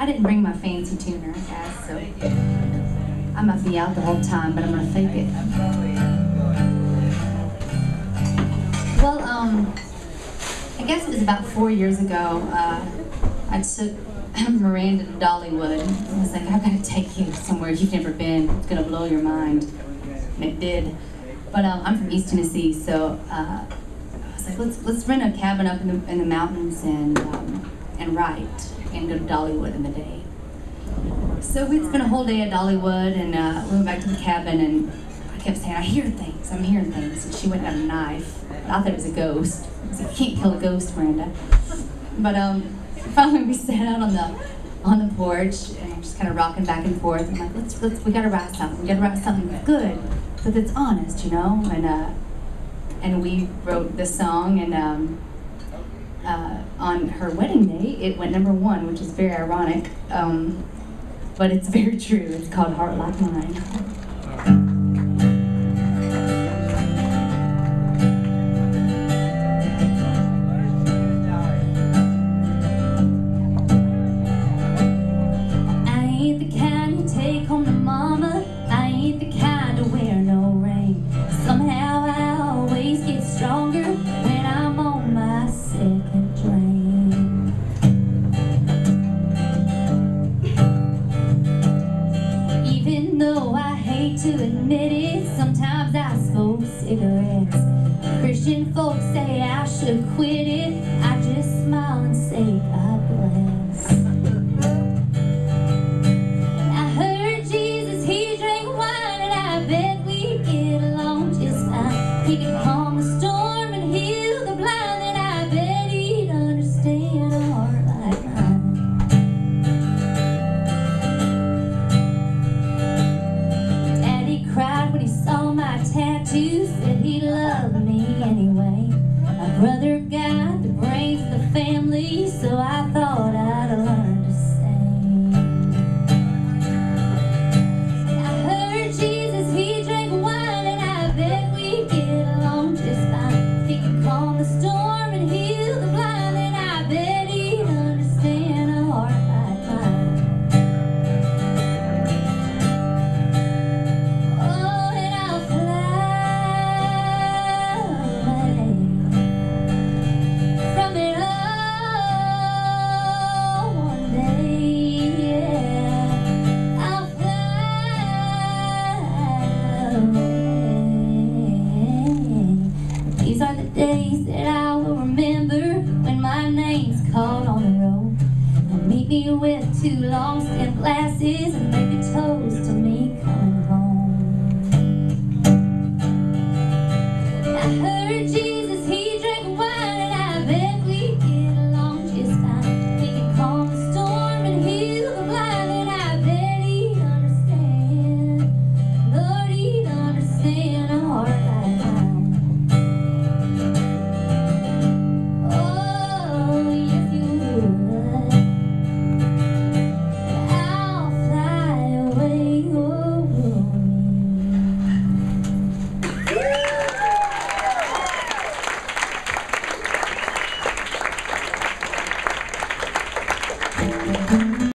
I didn't bring my fancy tuner, guys, so I might be out the whole time, but I'm gonna fake it. Well, I guess it was about 4 years ago. I took Miranda to Dollywood. I was like, I've got to take you somewhere you've never been. It's gonna blow your mind, and it did. But I'm from East Tennessee, so I was like, let's rent a cabin up in the mountains and write and go to Dollywood in the day. So we'd spent a whole day at Dollywood, and we went back to the cabin, and I kept saying, I'm hearing things. And she went and got a knife. I thought it was a ghost. I was like, you can't kill a ghost, Miranda. But finally we sat out on the porch, and just kind of rocking back and forth. I'm like, we gotta write something. We gotta write something that's good, but that's honest, you know. And we wrote this song, and on her wedding day, it went #1, which is very ironic, but it's very true. It's called Heart Like Mine. To admit it, sometimes I smoke cigarettes. Christian folks say I should quit it. I just smile and say God bless. I heard Jesus, he drank wine, and I bet we'd get along just fine. He could calm the storm and heal the blind, and I bet he'd understand a heart like mine. Cried when he saw my tattoo, said he loved me anyway. My brother got the brains of the family, so I thought I'd learn to sing. I heard Jesus, he drank wine, and I bet we'd get along just fine. He could calm the storm and heal the blind, and I bet he'd understand a heart like mine. These are the days that I will remember when my name's called on the road. They'll meet me with 2 long stem glasses and make a toast to me.